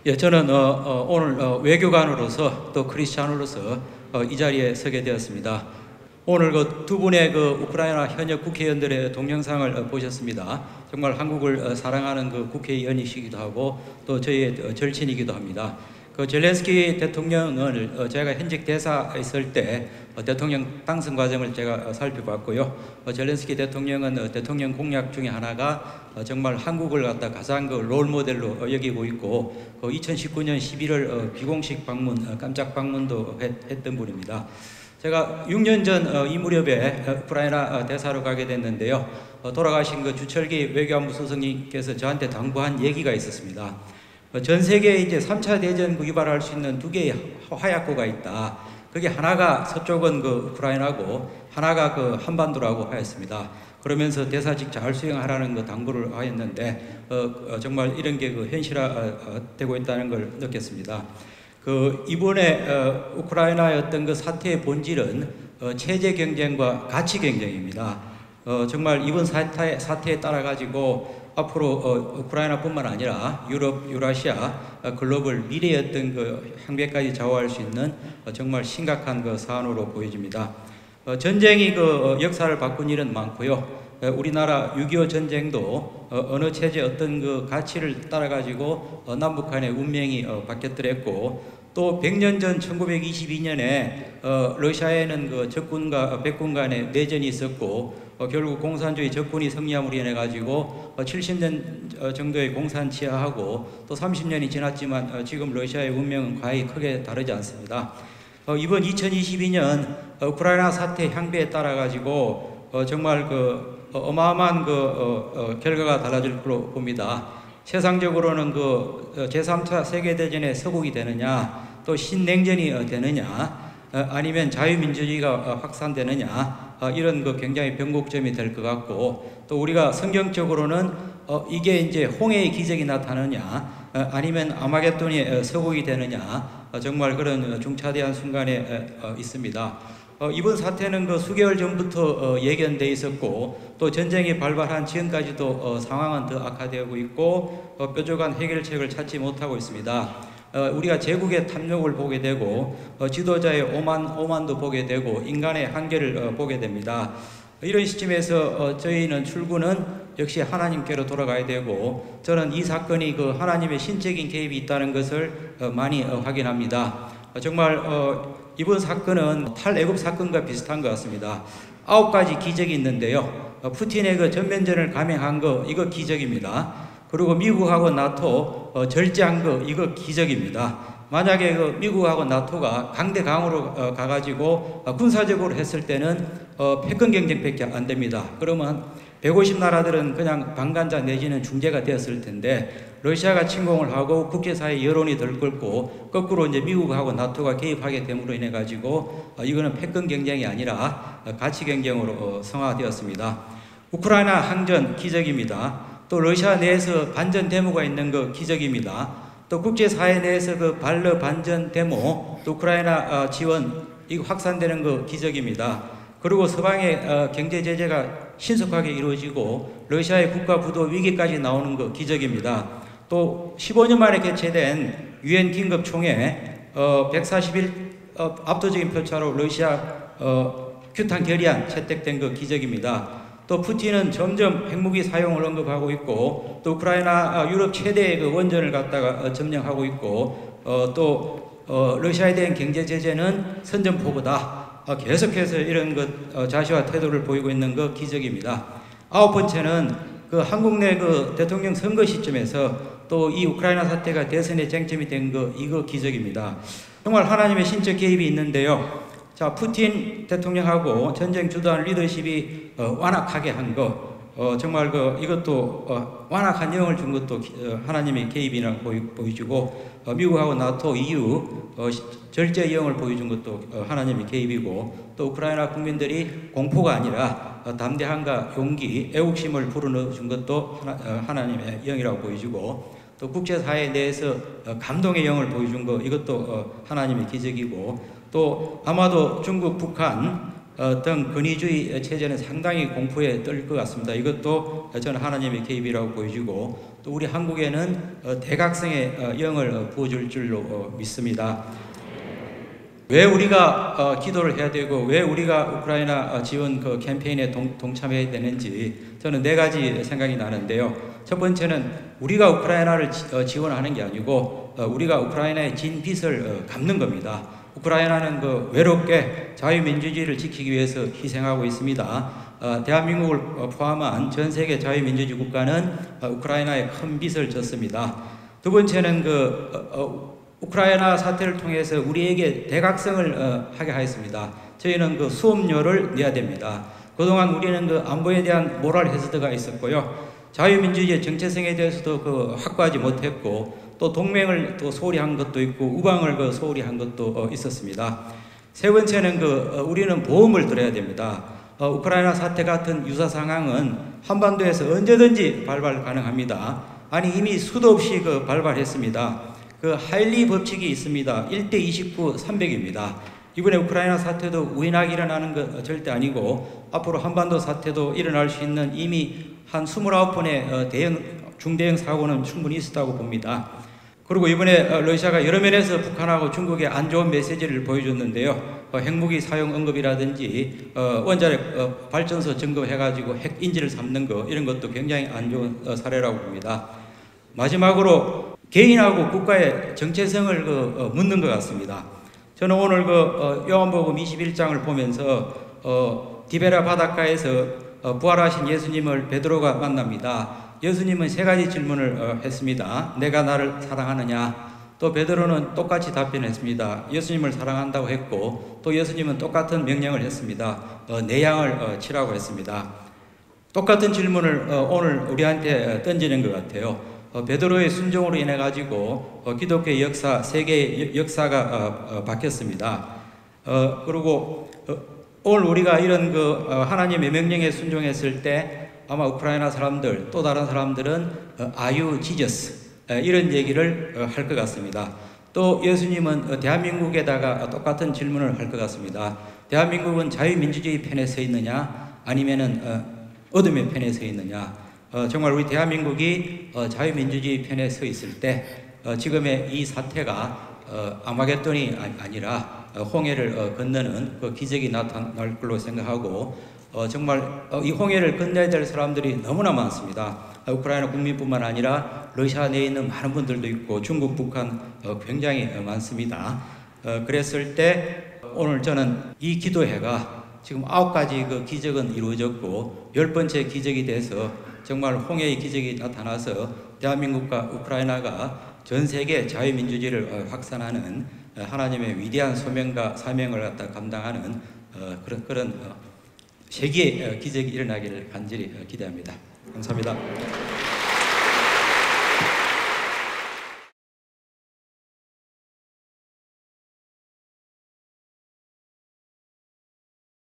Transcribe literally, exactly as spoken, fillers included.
예, 저는 어, 어, 오늘 어, 외교관으로서 또 크리스찬으로서 어, 이 자리에 서게 되었습니다. 오늘 그 두 분의 그 우크라이나 현역 국회의원들의 동영상을 어, 보셨습니다. 정말 한국을 어, 사랑하는 그 국회의원이시기도 하고 또 저희의 어, 절친이기도 합니다. 그 젤렌스키 대통령을 어, 제가 현직 대사에 있을 때 어, 대통령 당선 과정을 제가 어, 살펴봤고요. 어, 젤렌스키 대통령은 어, 대통령 공약 중에 하나가 어, 정말 한국을 갖다 가장 그 롤 모델로 어, 여기고 있고 그 이천십구 년 십일월 어, 비공식 방문, 어, 깜짝 방문도 했, 했던 분입니다. 제가 육 년 전 이 어, 무렵에 우크라이나 대사로 가게 됐는데요. 어, 돌아가신 그 주철기 외교안보 수석님께서 저한테 당부한 얘기가 있었습니다. 어, 전 세계에 이제 삼 차 대전 유발할 수 있는 두 개의 화약고가 있다. 그게 하나가 서쪽은 그 우크라이나고 하나가 그 한반도라고 하였습니다. 그러면서 대사직 잘 수행하라는 그 당부를 하였는데 어, 어, 정말 이런 게 그 현실화되고 있다는 걸 느꼈습니다. 그 이번에 어, 우크라이나의 어떤 그 사태의 본질은 어, 체제 경쟁과 가치 경쟁입니다. 어, 정말 이번 사태, 사태에 따라 가지고 앞으로 어, 우크라이나뿐만 아니라 유럽, 유라시아, 어, 글로벌 미래의 어떤 그 향배까지 좌우할 수 있는 어, 정말 심각한 그 사안으로 보여집니다. 어, 전쟁이 그 어, 역사를 바꾼 일은 많고요. 어, 우리나라 육이오 전쟁도 어, 어느 체제 어떤 그 가치를 따라 가지고 어, 남북 간의 운명이 어, 바뀌었더랬고 또 백 년 전 천구백이십이 년에 어, 러시아에는 그 적군과 백군 간의 내전이 있었고 어, 결국 공산주의 적군이 승리함으로 인해 가지고 어, 칠십 년 정도의 공산 치하하고 또 삼십 년이 지났지만 어, 지금 러시아의 운명은 과히 크게 다르지 않습니다. 어, 이번 이천이십이 년 어, 우크라이나 사태 향배에 따라 가지고 어, 정말 그 어, 어마어마한 그 어, 어, 결과가 달라질 거로 봅니다. 세상적으로는 그 제삼 차 세계대전의 서곡이 되느냐 또 신냉전이 되느냐 아니면 자유민주주의가 확산되느냐 이런 그 굉장히 변곡점이 될 것 같고 또 우리가 성경적으로는 이게 이제 홍해의 기적이 나타나느냐 아니면 아마겟돈이 서곡이 되느냐 정말 그런 중차대한 순간에 있습니다. 어, 이번 사태는 그 수개월 전부터 어, 예견돼 있었고 또 전쟁이 발발한 지금까지도 어, 상황은 더 악화되고 있고 어, 뾰족한 해결책을 찾지 못하고 있습니다. 어, 우리가 제국의 탐욕을 보게 되고 어, 지도자의 오만, 오만도 보게 되고 인간의 한계를 어, 보게 됩니다. 이런 시점에서 어, 저희는 출구는 역시 하나님께로 돌아가야 되고 저는 이 사건이 그 하나님의 신적인 개입이 있다는 것을 어, 많이 어, 확인합니다. 어, 정말 어, 이번 사건은 탈애굽 사건과 비슷한 것 같습니다. 아홉 가지 기적이 있는데요. 어, 푸틴의 그 전면전을 감행한 거 이거 기적입니다. 그리고 미국하고 나토 어, 절제한 거 이거 기적입니다. 만약에 그 미국하고 나토가 강대강으로 어, 가가지고 어, 군사적으로 했을 때는 어, 패권 경쟁밖에 안 됩니다. 그러면 백오십 나라들은 그냥 방관자 내지는 중재가 되었을 텐데 러시아가 침공을 하고 국제사회 여론이 들끓고 거꾸로 이제 미국하고 나토가 개입하게 됨으로 인해 가지고 어, 이거는 패권 경쟁이 아니라 어, 가치 경쟁으로 어, 성화되었습니다. 우크라이나 항전 기적입니다. 또 러시아 내에서 반전 데모가 있는 거 기적입니다. 또 국제사회 내에서 그 반러 반전 데모 또 우크라이나 어, 지원 이거 확산되는 거 기적입니다. 그리고 서방의 어, 경제 제재가 신속하게 이루어지고 러시아의 국가 부도 위기까지 나오는 거 기적입니다. 또 십오 년 만에 개최된 유엔 긴급 총회 어, 백사십일 어, 압도적인 표차로 러시아 어, 규탄 결의안 채택된 거 기적입니다. 또 푸틴은 점점 핵무기 사용을 언급하고 있고 또 우크라이나 어, 유럽 최대의 그 원전을 갖다가 어, 점령하고 있고 어, 또 어, 러시아에 대한 경제 제재는 선전포고다. 어, 계속해서 이런 것 어, 자시와 태도를 보이고 있는 거 기적입니다. 아홉 번째는 그 한국 내 그 대통령 선거 시점에서 또 이 우크라이나 사태가 대선의 쟁점이 된 거 이거 기적입니다. 정말 하나님의 신적 개입이 있는데요. 자, 푸틴 대통령하고 전쟁 주도한 리더십이 어, 완악하게 한 거, 어, 정말 그 이것도 어, 완악한 영을 준 것도 기, 어, 하나님의 개입이라고 보이, 보여주고 어, 미국하고 나토 이유 어, 절제 영을 보여준 것도 어, 하나님의 개입이고 또 우크라이나 국민들이 공포가 아니라 어, 담대함과 용기, 애국심을 불어넣어준 것도 하나, 어, 하나님의 영이라고 보여주고 또 국제사회 내에서 어, 감동의 영을 보여준 거 이것도 어, 하나님의 기적이고 또 아마도 중국, 북한 어, 등 권위주의 체제는 상당히 공포에 떨 것 같습니다. 이것도 저는 하나님의 개입이라고 보여지고 또 우리 한국에는 어, 대각성의 어, 영을 부어줄 줄로 어, 믿습니다. 왜 우리가 어, 기도를 해야 되고 왜 우리가 우크라이나 지원 그 캠페인에 동, 동참해야 되는지 저는 네 가지 생각이 나는데요. 첫 번째는 우리가 우크라이나를 지, 어, 지원하는 게 아니고 어, 우리가 우크라이나의 진 빚을 어, 갚는 겁니다. 우크라이나는 그 외롭게 자유민주주의를 지키기 위해서 희생하고 있습니다. 어, 대한민국을 포함한 전 세계 자유민주주의 국가는 어, 우크라이나에 큰 빚을 졌습니다. 두 번째는 그 어, 어, 우크라이나 사태를 통해서 우리에게 대각성을 어, 하게 하였습니다. 저희는 그 수업료를 내야 됩니다. 그동안 우리는 그 안보에 대한 모랄 해저드가 있었고요. 자유민주주의의 정체성에 대해서도 그 확보하지 못했고 또 동맹을 또 소홀히 한 것도 있고 우방을 그 소홀히 한 것도 어, 있었습니다. 세 번째는 그 어, 우리는 보험을 들어야 됩니다. 어, 우크라이나 사태 같은 유사 상황은 한반도에서 언제든지 발발 가능합니다. 아니 이미 수도 없이 그 발발했습니다. 그 하일리 법칙이 있습니다. 일 대 이십구, 삼백입니다. 이번에 우크라이나 사태도 우연하게 일어나는 것 절대 아니고 앞으로 한반도 사태도 일어날 수 있는 이미 한 이십구 번의 대형 중대형 사고는 충분히 있었다고 봅니다. 그리고 이번에 러시아가 여러 면에서 북한하고 중국에 안 좋은 메시지를 보여줬는데요. 핵무기 사용 언급이라든지 원자력 발전소 점검해가지고 핵 인질을 삼는 거 이런 것도 굉장히 안 좋은 사례라고 봅니다. 마지막으로 개인하고 국가의 정체성을 그 묻는 것 같습니다. 저는 오늘 그 요한복음 이십일 장을 보면서 어, 디베라 바닷가에서 어, 부활하신 예수님을 베드로가 만납니다. 예수님은 세 가지 질문을 어, 했습니다. 내가 나를 사랑하느냐? 또 베드로는 똑같이 답변했습니다. 예수님을 사랑한다고 했고 또 예수님은 똑같은 명령을 했습니다. 어, 내 양을 어, 치라고 했습니다. 똑같은 질문을 어, 오늘 우리한테 던지는 것 같아요. 어, 베드로의 순종으로 인해 가지고 어, 기독교의 역사, 세계의 역사가 어, 어, 바뀌었습니다. 어, 그리고 어, 오늘 우리가 이런 그 어, 하나님의 명령에 순종했을 때 아마 우크라이나 사람들 또 다른 사람들은 어, Are you Jesus? 에, 이런 얘기를 어, 할 것 같습니다. 또 예수님은 어, 대한민국에다가 똑같은 질문을 할 것 같습니다. 대한민국은 자유민주주의 편에 서 있느냐 아니면은 어, 어둠의 편에 서 있느냐? 어, 정말 우리 대한민국이 어, 자유민주주의 편에 서 있을 때 어, 지금의 이 사태가 어, 아마겟돈이 아니라 어, 홍해를 어, 건너는 그 기적이 나타날 걸로 생각하고 어, 정말 어, 이 홍해를 건너야 될 사람들이 너무나 많습니다. 어, 우크라이나 국민뿐만 아니라 러시아 내에 있는 많은 분들도 있고 중국, 북한 어, 굉장히 어, 많습니다. 어, 그랬을 때 오늘 저는 이 기도회가 지금 아홉 가지 그 기적은 이루어졌고 열 번째 기적이 돼서 정말 홍해의 기적이 나타나서 대한민국과 우크라이나가 전 세계 자유민주주의를 확산하는 하나님의 위대한 소명과 사명을 갖다 감당하는 그런 그런 세계의 기적이 일어나기를 간절히 기대합니다. 감사합니다.